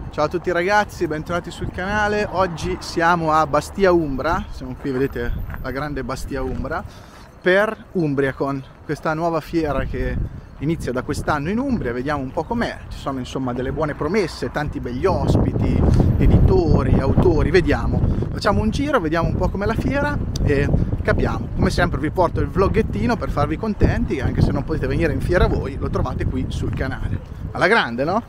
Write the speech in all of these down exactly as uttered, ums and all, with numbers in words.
Ciao a tutti ragazzi, bentornati sul canale. Oggi siamo a Bastia Umbra, siamo qui, vedete la grande Bastia Umbra, per Umbriacon, questa nuova fiera che inizia da quest'anno in Umbria. Vediamo un po' com'è, ci sono insomma delle buone promesse, tanti begli ospiti, editori, autori, vediamo. Facciamo un giro, vediamo un po' com'è la fiera e capiamo. Come sempre vi porto il vloggettino per farvi contenti, anche se non potete venire in fiera voi, lo trovate qui sul canale. Alla grande, no?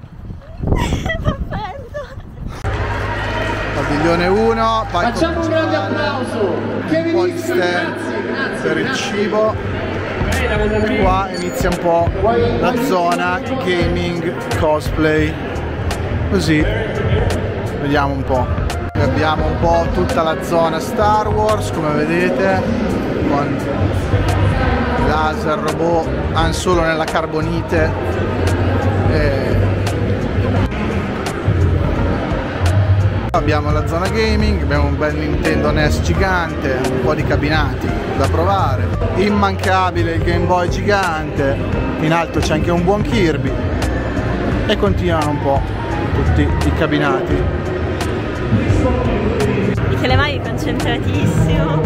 Padiglione uno, facciamo un grande applauso, un po' di stand per il cibo. Qua inizia un po' la zona gaming, cosplay, così vediamo un po'. Qui abbiamo un po' tutta la zona Star Wars, come vedete, con laser, robot, Han Solo nella carbonite. E abbiamo la zona gaming, abbiamo un bel Nintendo N E S gigante, un po' di cabinati da provare, immancabile il Game Boy gigante, in alto c'è anche un buon Kirby e continuano un po' tutti i cabinati. Michele Mai concentratissimo.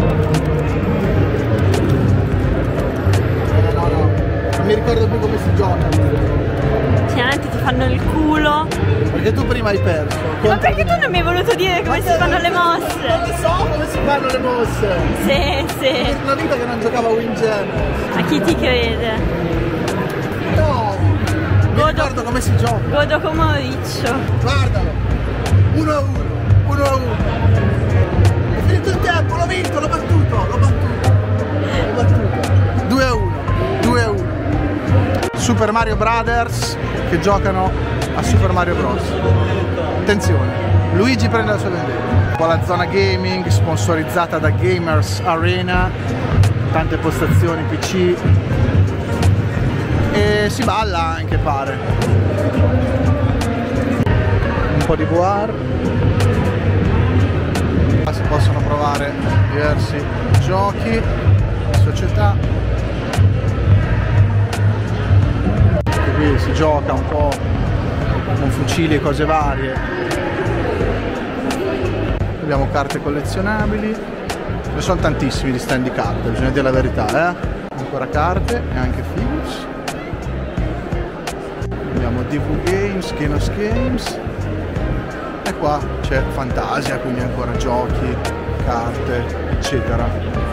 Eh, no, no, non mi ricordo più come si gioca. Finalmente ti fanno il culo. Perché tu prima hai perso. Ma perché tu non mi hai voluto dire come si fanno le mosse? Non lo so come si fanno le mosse. Sì, sì. È una vita che non giocava a Windjammer. A chi ti crede? No! Mi Godo, ricordo come si gioca. godo come un riccio. Guardalo. Uno a uno. Uno a uno. È finito il tempo, l'ho vinto, l'ho battuto. L'ho battuto. L'ho battuto. due a uno. due a uno. Super Mario Brothers che giocano a Super Mario Bros. Attenzione, Luigi prende la sua vendetta. Qua la zona gaming sponsorizzata da Gamers Arena, tante postazioni P C e si balla anche, pare. Un po' di V R. Qua si possono provare diversi giochi di società. Qui si gioca un po' con fucili e cose varie. Abbiamo carte collezionabili, ce ne sono tantissimi di stand di carte, bisogna dire la verità, eh? Ancora carte e anche figures. Abbiamo D V Games, Genos Games e qua c'è Fantasia, quindi ancora giochi, carte, eccetera.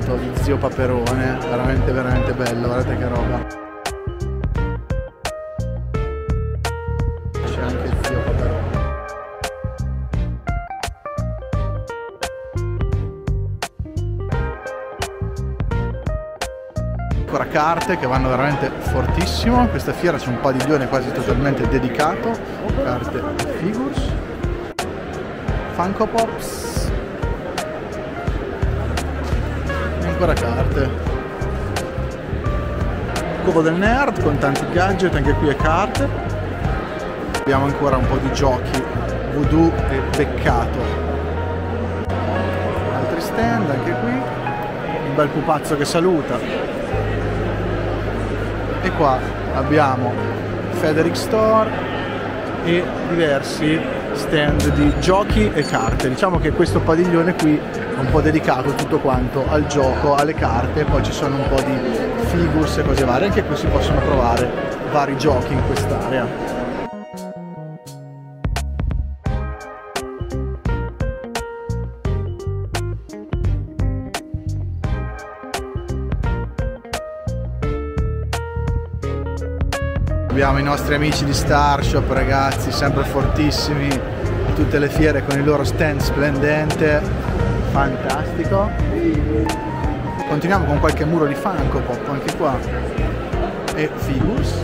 fatto di Zio Paperone, veramente veramente bello, guardate che roba. C'è anche Zio Paperone. Ancora carte che vanno veramente fortissimo. Questa fiera c'è un padiglione quasi totalmente dedicato, carte e figures, Funko Pops e ancora carte. Cubo del Nerd con tanti gadget, anche qui e carte. Abbiamo ancora un po' di giochi Voodoo e Beccato. Altri stand anche qui, un bel pupazzo che saluta. E qua abbiamo Federic Store e diversi stand di giochi e carte. Diciamo che questo padiglione qui è un po' dedicato tutto quanto al gioco, alle carte, poi ci sono un po' di figures e cose varie. Anche qui si possono provare vari giochi in quest'area. Abbiamo i nostri amici di Star Shop, ragazzi, sempre fortissimi a tutte le fiere con il loro stand splendente, fantastico. Continuiamo con qualche muro di Funko Pop anche qua e figures.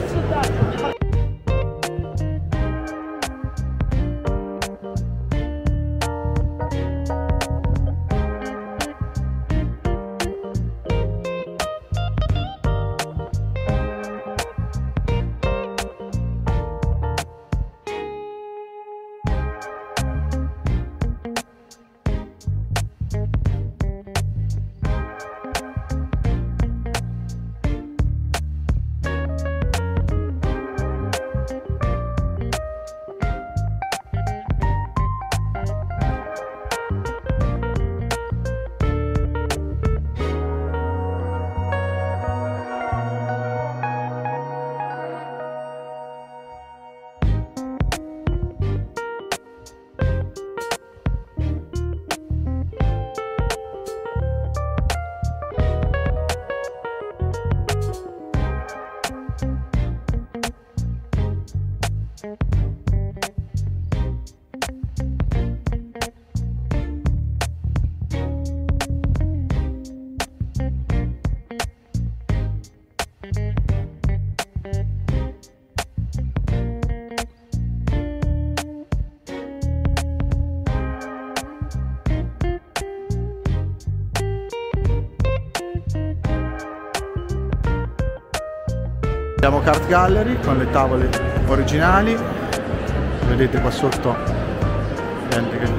Abbiamo Card Gallery con le tavole originali, vedete qua sotto, gente che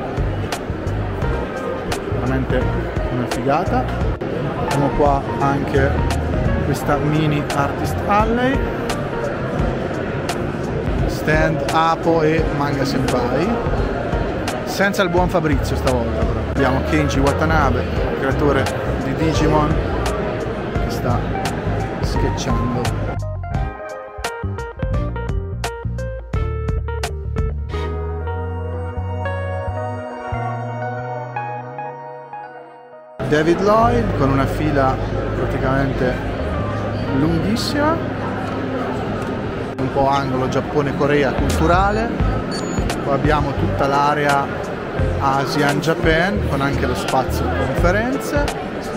veramente una figata. Abbiamo qua anche questa mini Artist Alley, stand Apo e Manga Senpai, senza il buon Fabrizio stavolta però. Abbiamo Kenji Watanabe, creatore di Digimon, che sta sketchando. David Lloyd con una fila praticamente lunghissima, un po' angolo Giappone-Corea culturale. Qua abbiamo tutta l'area Asian Japan con anche lo spazio conferenze.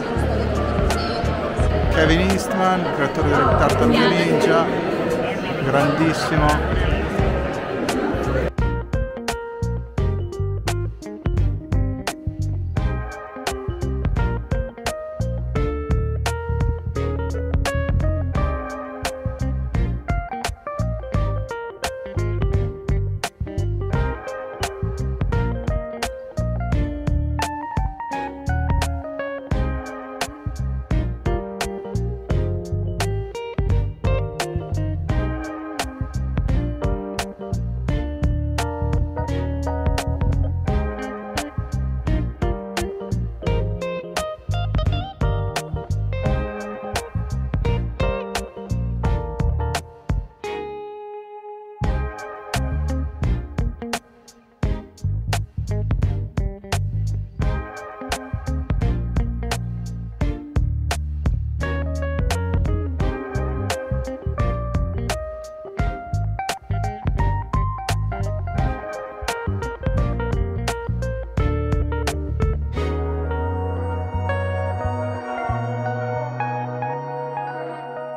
Kevin Eastman, creatore delle Tartarughe Ninja, grandissimo.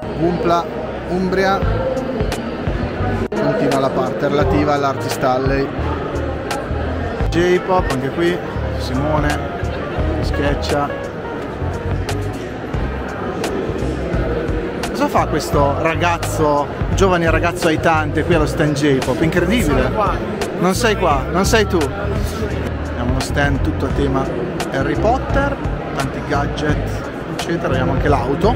Wumpla Umbria. Continua la parte relativa all'Artist Alley. J-pop anche qui, Simone sketcha. Cosa fa questo ragazzo, giovane ragazzo aitante qui allo stand J-pop? Incredibile. Non sei qua, non sei tu. Abbiamo uno stand tutto a tema Harry Potter, tanti gadget eccetera. Abbiamo anche l'auto.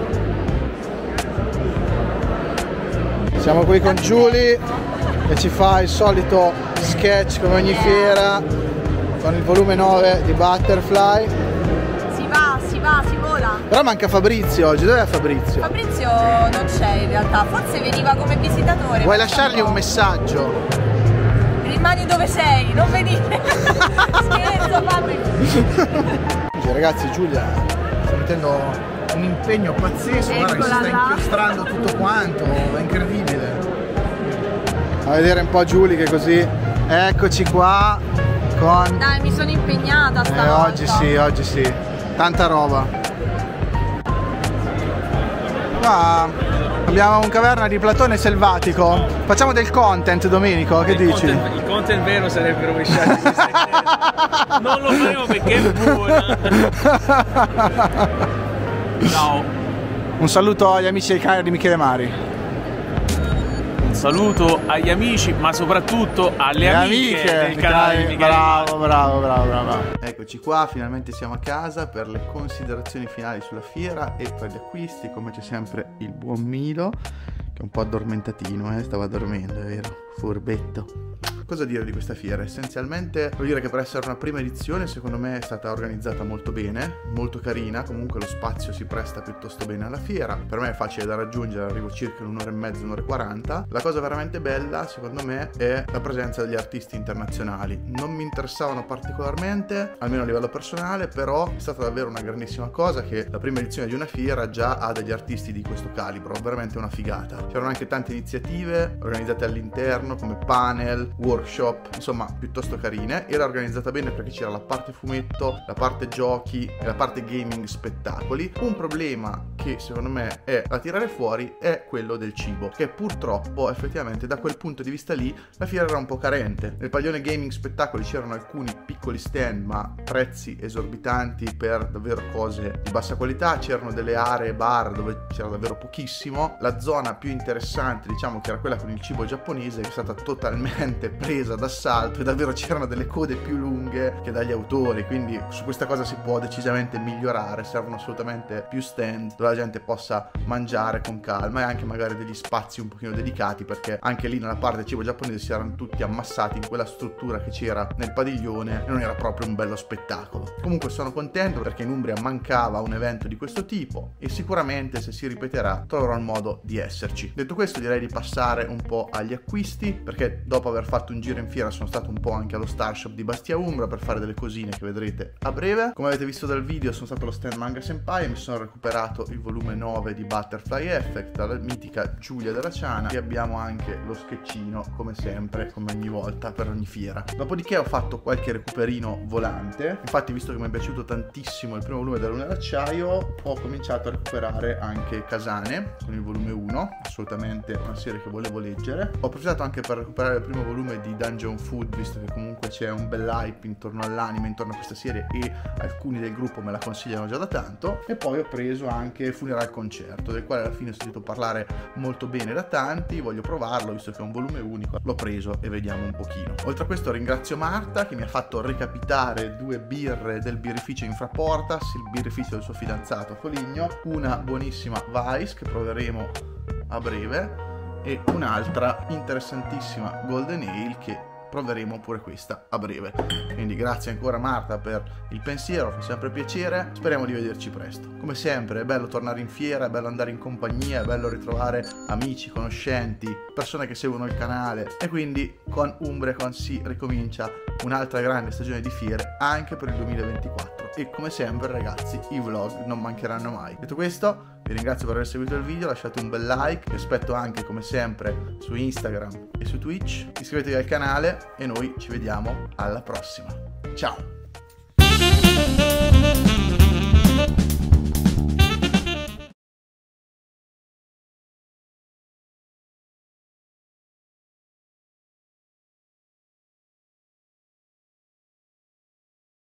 Siamo qui con Giulia che ci fa il solito sketch come ogni fiera con il volume nove di Butterfly. Si va, si va, si vola. Però manca Fabrizio oggi. Dov'è Fabrizio? Fabrizio non c'è in realtà, forse veniva come visitatore. Vuoi lasciargli un messaggio? Rimani dove sei, non venire. Scherzo, Fabrizio. Ragazzi, Giulia sta mettendo un impegno pazzesco. Guarda che si sta inchiostrando tutto quanto, è incredibile. A vedere un po' Giulia che così. Eccoci qua con... Dai, mi sono impegnata stavolta. Eh, oggi sì, oggi sì. Tanta roba. Qua abbiamo un caverna di Platone selvatico. Facciamo del content, Domenico, che il dici? Content, il content vero sarebbe rovesciare di queste. Non lo faremo perché è buona. Ciao. Un saluto agli amici del canale di Michele Mari. Un saluto agli amici, ma soprattutto alle Le amiche, amiche del canale di Michele bravo, Mari. bravo, bravo, bravo. Eccoci qua, finalmente siamo a casa per le considerazioni finali sulla fiera e per gli acquisti. Come c'è sempre il buon Milo, che è un po' addormentatino, eh? Stava dormendo, è vero? Furbetto. Cosa dire di questa fiera? Essenzialmente devo dire che per essere una prima edizione secondo me è stata organizzata molto bene, molto carina, comunque lo spazio si presta piuttosto bene alla fiera, per me è facile da raggiungere, arrivo circa in un'ora e mezza, un'ora e quaranta. La cosa veramente bella secondo me è la presenza degli artisti internazionali, non mi interessavano particolarmente, almeno a livello personale, però è stata davvero una grandissima cosa che la prima edizione di una fiera già ha degli artisti di questo calibro, veramente una figata. C'erano anche tante iniziative organizzate all'interno come panel, workshop, insomma piuttosto carine. Era organizzata bene perché c'era la parte fumetto, la parte giochi e la parte gaming spettacoli. Un problema che secondo me è da tirare fuori è quello del cibo, che purtroppo effettivamente da quel punto di vista lì la fiera era un po' carente. Nel padiglione gaming spettacoli c'erano alcuni piccoli stand ma prezzi esorbitanti per davvero cose di bassa qualità, c'erano delle aree bar dove c'era davvero pochissimo. La zona più interessante diciamo che era quella con il cibo giapponese, che è stata totalmente presa d'assalto e davvero c'erano delle code più lunghe che dagli autori, quindi su questa cosa si può decisamente migliorare. Servono assolutamente più stand dove la gente possa mangiare con calma e anche magari degli spazi un pochino dedicati, perché anche lì nella parte cibo giapponese si erano tutti ammassati in quella struttura che c'era nel padiglione e non era proprio un bello spettacolo. Comunque sono contento perché in Umbria mancava un evento di questo tipo e sicuramente se si ripeterà troverò il modo di esserci. Detto questo direi di passare un po' agli acquisti, perché dopo aver fatto un giro in fiera sono stato un po' anche allo Star Shop di Bastia Umbra per fare delle cosine che vedrete a breve. Come avete visto dal video sono stato allo stand Manga Senpai e mi sono recuperato il volume nove di Butterfly Effect, la mitica Giulia della Ciana, e abbiamo anche lo sketchino come sempre, come ogni volta per ogni fiera. Dopodiché ho fatto qualche recuperino volante, infatti visto che mi è piaciuto tantissimo il primo volume della Luna d'Acciaio ho cominciato a recuperare anche Kasane con il volume uno, assolutamente una serie che volevo leggere. Ho approfittato anche per recuperare il primo volume di Dungeon Food, visto che comunque c'è un bel hype intorno all'anime, intorno a questa serie, e alcuni del gruppo me la consigliano già da tanto. E poi ho preso anche Funeral Concerto, del quale alla fine ho sentito parlare molto bene da tanti, voglio provarlo visto che è un volume unico, l'ho preso e vediamo un pochino. Oltre a questo ringrazio Marta che mi ha fatto recapitare due birre del birrificio Infraportas, il birrificio del suo fidanzato Foligno, una buonissima Weiss che proveremo a breve e un'altra interessantissima Golden Ale che proveremo pure questa a breve. Quindi grazie ancora Marta per il pensiero, fa sempre piacere, speriamo di vederci presto. Come sempre è bello tornare in fiera, è bello andare in compagnia, è bello ritrovare amici, conoscenti, persone che seguono il canale, e quindi con UmbriaCon si ricomincia un'altra grande stagione di fiere anche per il duemilaventiquattro e come sempre ragazzi i vlog non mancheranno mai. Detto questo vi ringrazio per aver seguito il video, lasciate un bel like, vi aspetto anche come sempre su Instagram e su Twitch, iscrivetevi al canale e noi ci vediamo alla prossima. Ciao!